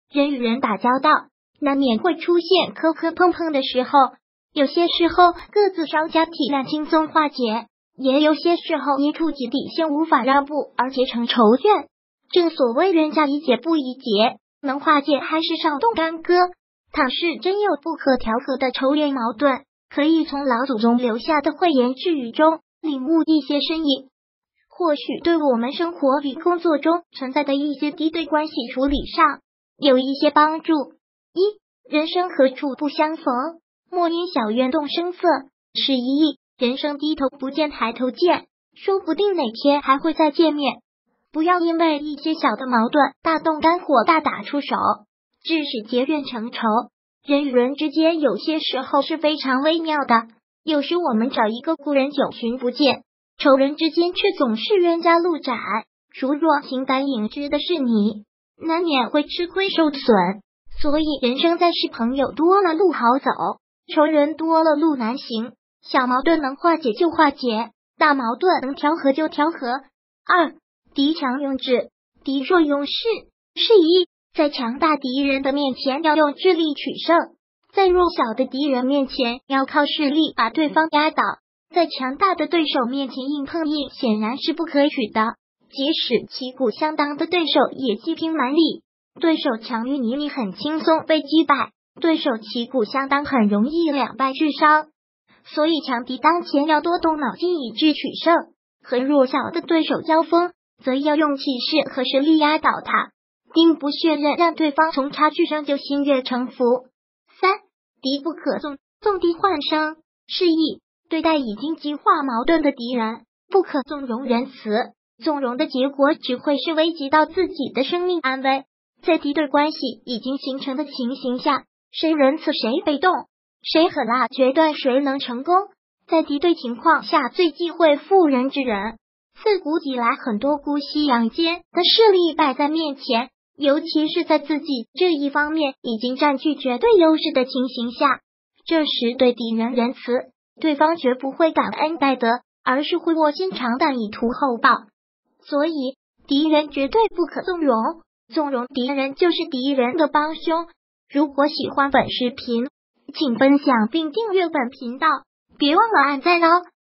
人与人打交道，难免会出现磕磕碰碰的时候，有些时候各自商家体谅轻松化解，也有些时候因触及底线无法让步而结成仇怨。正所谓人家一结不一结，能化解还是少动干戈。倘是真有不可调和的仇怨矛盾，可以从老祖宗留下的慧言智语中领悟一些深意，或许对我们生活与工作中存在的一些敌对关系处理上有一些帮助。人生何处不相逢，莫因小怨动声色。人生低头不见抬头见，说不定哪天还会再见面。不要因为一些小的矛盾大动肝火，大打出手，致使结怨成仇。人与人之间有些时候是非常微妙的，有时我们找一个故人久寻不见，仇人之间却总是冤家路窄。如若情感隐居的是你，难免会吃亏受损。所以人生在世，朋友多了路好走，仇人多了路难行。小矛盾能化解就化解，大矛盾能调和就调和。敌强用智，敌弱用势。在强大敌人的面前要用智力取胜，在弱小的敌人面前要靠势力把对方压倒。在强大的对手面前硬碰硬显然是不可取的，即使旗鼓相当的对手也积拼蛮力。对手强于你很轻松被击败，对手旗鼓相当很容易两败俱伤。所以强敌当前要多动脑筋以智取胜，和弱小的对手交锋，则要用气势和实力压倒他，兵不血刃，让对方从差距上就心悦诚服。敌不可纵，纵敌换生。对待已经激化矛盾的敌人，不可纵容仁慈，纵容的结果只会是危及到自己的生命安危。在敌对关系已经形成的情形下，谁仁慈谁被动，谁狠辣决断谁能成功。在敌对情况下，最忌讳妇人之仁。自古以来，很多姑息养奸的势力摆在面前，尤其是在自己这一方面已经占据绝对优势的情形下，这时对敌人仁慈，对方绝不会感恩戴德，而是会卧薪尝胆以图厚报。所以敌人绝对不可纵容，纵容敌人就是敌人的帮凶。如果喜欢本视频，请分享并订阅本频道，别忘了按赞哦。